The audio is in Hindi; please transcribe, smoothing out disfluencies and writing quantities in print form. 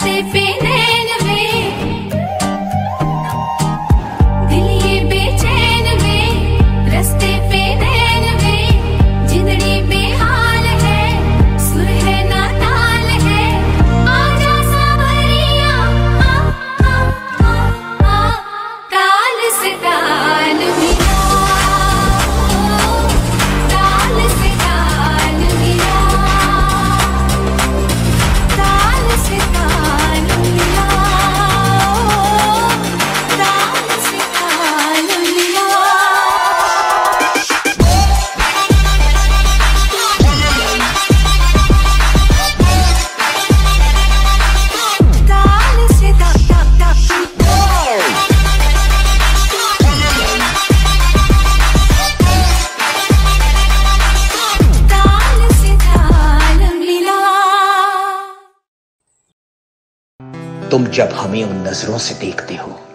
रस्ते पे नैन में दिल ये बेचैन में, रस्ते पे नैन में जिंदड़ी बेहाल है, सुर है ना ताल है। आजा सावरिया ताल से ताल मिला, ताल से ताल मिला, ताल से ताल मिला, ताल से ताल मिला। ताल से ता ता ता ताल से ताल मिला। तुम जब हमें उन नजरों से देखते हो